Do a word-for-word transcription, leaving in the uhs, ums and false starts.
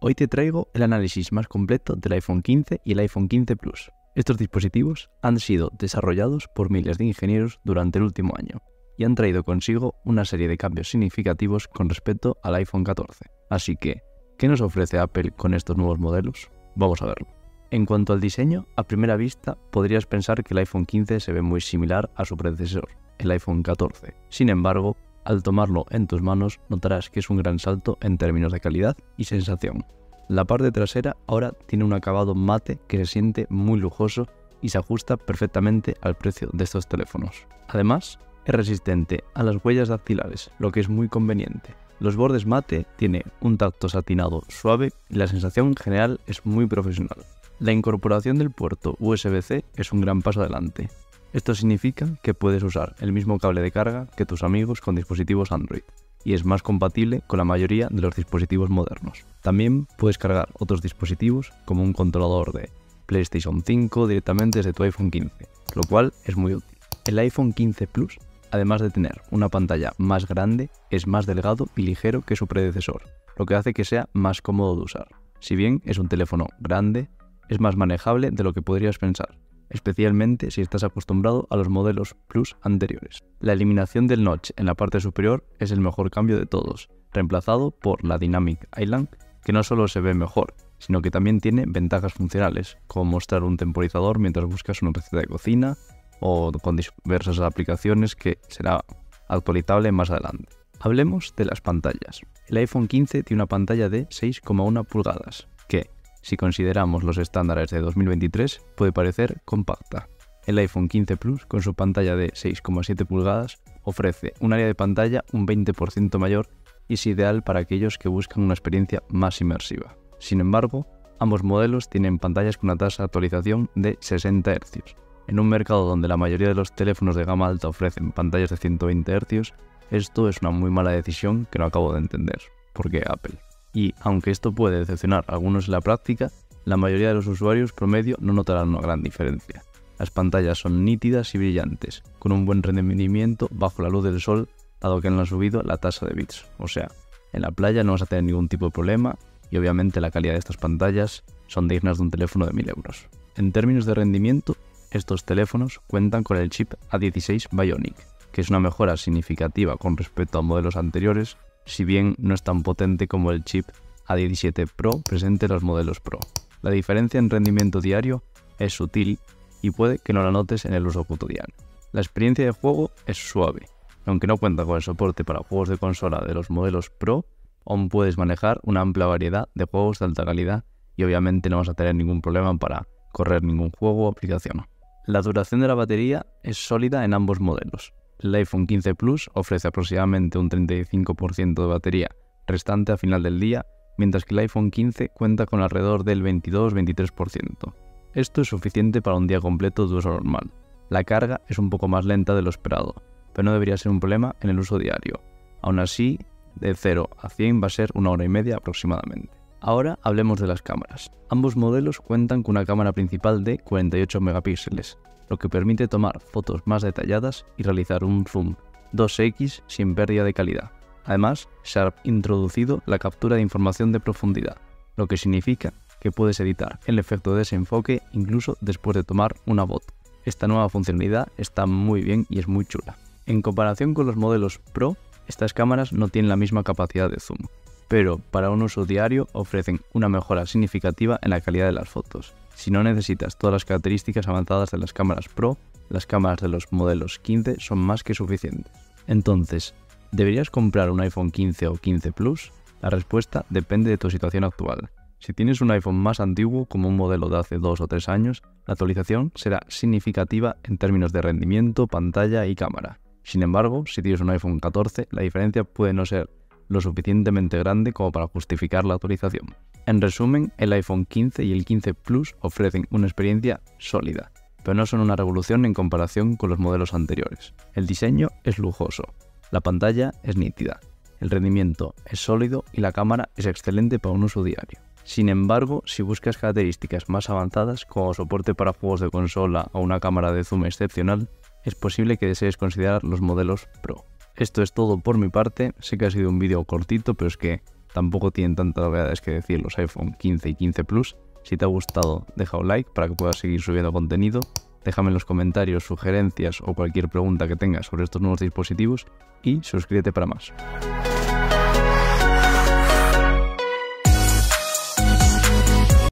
Hoy te traigo el análisis más completo del iPhone quince y el iPhone quince Plus. Estos dispositivos han sido desarrollados por miles de ingenieros durante el último año y han traído consigo una serie de cambios significativos con respecto al iPhone catorce. Así que, ¿qué nos ofrece Apple con estos nuevos modelos? Vamos a verlo. En cuanto al diseño, a primera vista podrías pensar que el iPhone quince se ve muy similar a su predecesor, el iPhone catorce. Sin embargo, al tomarlo en tus manos notarás que es un gran salto en términos de calidad y sensación. La parte trasera ahora tiene un acabado mate que se siente muy lujoso y se ajusta perfectamente al precio de estos teléfonos. Además, es resistente a las huellas dactilares, lo que es muy conveniente. Los bordes mate tienen un tacto satinado suave y la sensación general es muy profesional. La incorporación del puerto U S B C es un gran paso adelante. Esto significa que puedes usar el mismo cable de carga que tus amigos con dispositivos Android y es más compatible con la mayoría de los dispositivos modernos. También puedes cargar otros dispositivos como un controlador de PlayStation cinco directamente desde tu iPhone quince, lo cual es muy útil. El iPhone quince Plus, además de tener una pantalla más grande, es más delgado y ligero que su predecesor, lo que hace que sea más cómodo de usar. Si bien es un teléfono grande, es más manejable de lo que podrías pensar, especialmente si estás acostumbrado a los modelos Plus anteriores. La eliminación del notch en la parte superior es el mejor cambio de todos, reemplazado por la Dynamic Island, que no solo se ve mejor, sino que también tiene ventajas funcionales, como mostrar un temporizador mientras buscas una receta de cocina, o con diversas aplicaciones que será actualizable más adelante. Hablemos de las pantallas. El iPhone quince tiene una pantalla de seis coma uno pulgadas, que, si consideramos los estándares de dos mil veintitrés, puede parecer compacta. El iPhone quince Plus, con su pantalla de seis coma siete pulgadas, ofrece un área de pantalla un veinte por ciento mayor y es ideal para aquellos que buscan una experiencia más inmersiva. Sin embargo, ambos modelos tienen pantallas con una tasa de actualización de sesenta hercios. En un mercado donde la mayoría de los teléfonos de gama alta ofrecen pantallas de ciento veinte hercios, esto es una muy mala decisión que no acabo de entender. ¿Por qué Apple? Y aunque esto puede decepcionar a algunos en la práctica, la mayoría de los usuarios promedio no notarán una gran diferencia. Las pantallas son nítidas y brillantes, con un buen rendimiento bajo la luz del sol, dado que no han subido la tasa de bits. O sea, en la playa no vas a tener ningún tipo de problema y obviamente la calidad de estas pantallas son dignas de un teléfono de mil euros. En términos de rendimiento, estos teléfonos cuentan con el chip A dieciséis Bionic, que es una mejora significativa con respecto a modelos anteriores, si bien no es tan potente como el chip A diecisiete Pro presente en los modelos Pro. La diferencia en rendimiento diario es sutil y puede que no la notes en el uso cotidiano. La experiencia de juego es suave, aunque no cuenta con el soporte para juegos de consola de los modelos Pro, aún puedes manejar una amplia variedad de juegos de alta calidad y obviamente no vas a tener ningún problema para correr ningún juego o aplicación. La duración de la batería es sólida en ambos modelos. El iPhone quince Plus ofrece aproximadamente un treinta y cinco por ciento de batería restante a final del día, mientras que el iPhone quince cuenta con alrededor del veintidós a veintitrés por ciento. Esto es suficiente para un día completo de uso normal. La carga es un poco más lenta de lo esperado, pero no debería ser un problema en el uso diario. Aún así, de cero a cien va a ser una hora y media aproximadamente. Ahora hablemos de las cámaras. Ambos modelos cuentan con una cámara principal de cuarenta y ocho megapíxeles, lo que permite tomar fotos más detalladas y realizar un zoom dos equis sin pérdida de calidad. Además, se ha introducido la captura de información de profundidad, lo que significa que puedes editar el efecto de desenfoque incluso después de tomar una foto. Esta nueva funcionalidad está muy bien y es muy chula. En comparación con los modelos Pro, estas cámaras no tienen la misma capacidad de zoom, pero para un uso diario ofrecen una mejora significativa en la calidad de las fotos. Si no necesitas todas las características avanzadas de las cámaras Pro, las cámaras de los modelos quince son más que suficientes. Entonces, ¿deberías comprar un iPhone quince o quince Plus? La respuesta depende de tu situación actual. Si tienes un iPhone más antiguo, como un modelo de hace dos o tres años, la actualización será significativa en términos de rendimiento, pantalla y cámara. Sin embargo, si tienes un iPhone catorce, la diferencia puede no ser lo suficientemente grande como para justificar la actualización. En resumen, el iPhone quince y el quince Plus ofrecen una experiencia sólida, pero no son una revolución en comparación con los modelos anteriores. El diseño es lujoso, la pantalla es nítida, el rendimiento es sólido y la cámara es excelente para un uso diario. Sin embargo, si buscas características más avanzadas como soporte para juegos de consola o una cámara de zoom excepcional, es posible que desees considerar los modelos Pro. Esto es todo por mi parte, sé que ha sido un vídeo cortito, pero es que tampoco tienen tantas novedades que decir los iPhone quince y quince Plus. Si te ha gustado, deja un like para que puedas seguir subiendo contenido. Déjame en los comentarios sugerencias o cualquier pregunta que tengas sobre estos nuevos dispositivos y suscríbete para más.